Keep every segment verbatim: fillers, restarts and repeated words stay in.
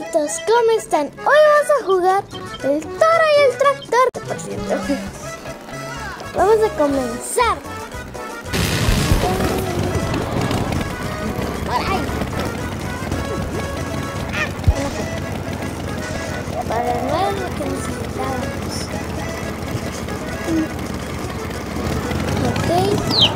amiguitos, ¿cómo están? Hoy vamos a jugar el toro y el tractor, por cierto. Vamos a comenzar. ¡Ay! Para no es lo que necesitábamos. Ok.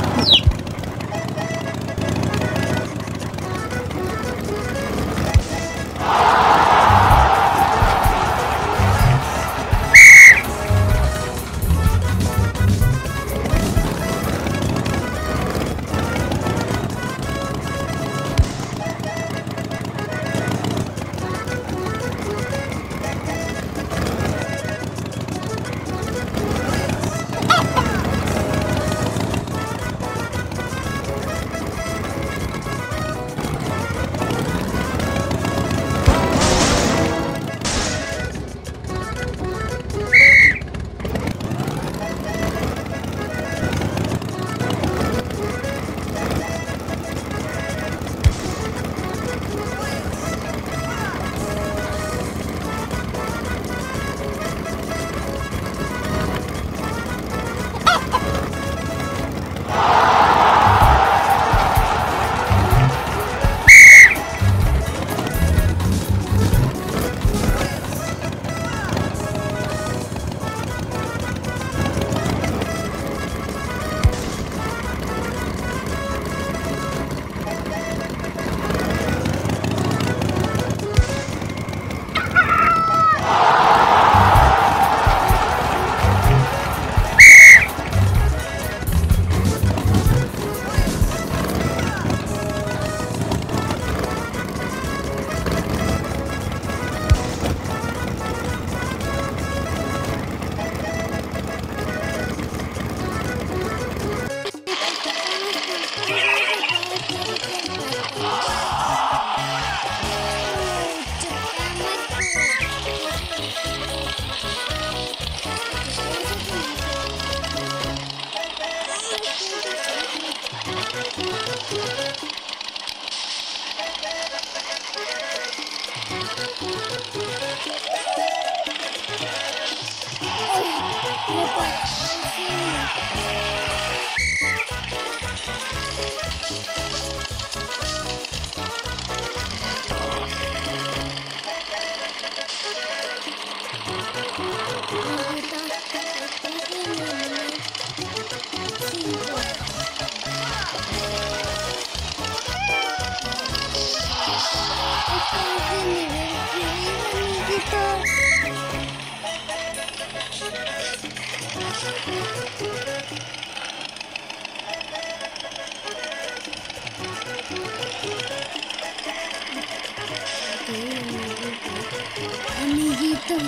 Amiguitos,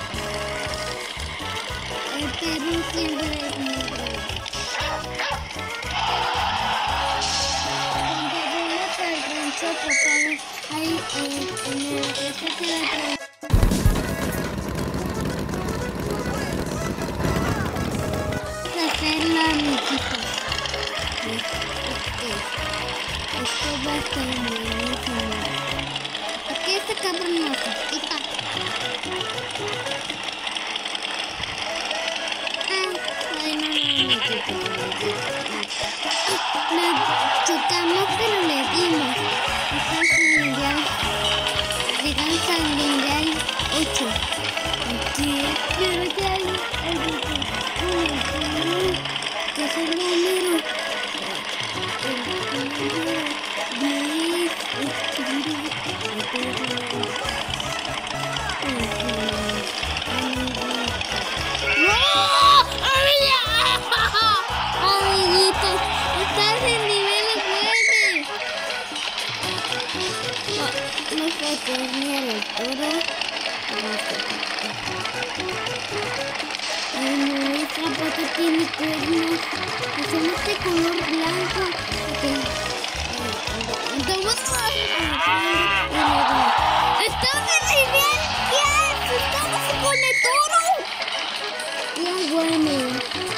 el Perú siempre es muy grande. Cuando vamos al rancho, papá, ahí en, en el este de atrás. Hacerla, amiguitos. Esto va a estar buenísimo. Aquí este cabrón no se quita. Ay, no, no, no, la chocamos, pero le dimos. Está Sanguinal. Llegan Sanguinal ocho. Aquí, pero ya hay algo que es el número. Amiguitos, estás en nivel nueve. No, no sé qué es ni el toro. No sé. Ay, no, esta pata tiene cuernos. Son este color blanco. Okay. Estamos ¡Estamos en nivel diez! ¡Estamos con el toro! Ya bueno.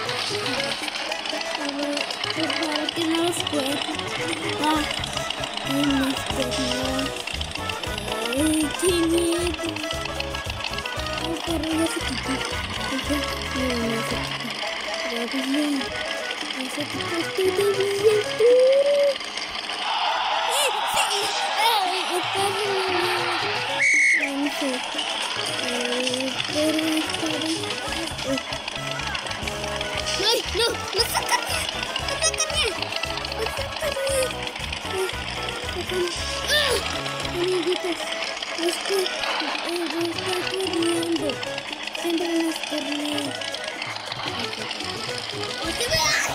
A ver, por favor, que no los cueste. Ah, ay, no, que no. Ay, qué miedo. carro ya se quitó. Entonces, no, no se quitó. Ya bien. Ya se quitó todo bien. ¡Eh! ¡Sí! ¡Ay! Está bien. No sé. Eh, pero está bien. ¡Ay! ¡No! ¡No sácame! ¡No sácame! ¡No sácame! ¡Ah! Amiguitos, estoy, estoy corriendo. Siempre las corriendo. ¡No te veas!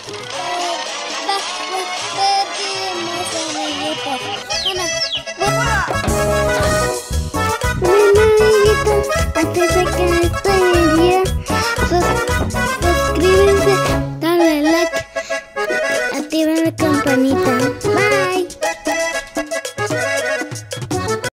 Bueno, amiguitos, antes de que me despediría, suscríbanse, dale like, activen la campanita.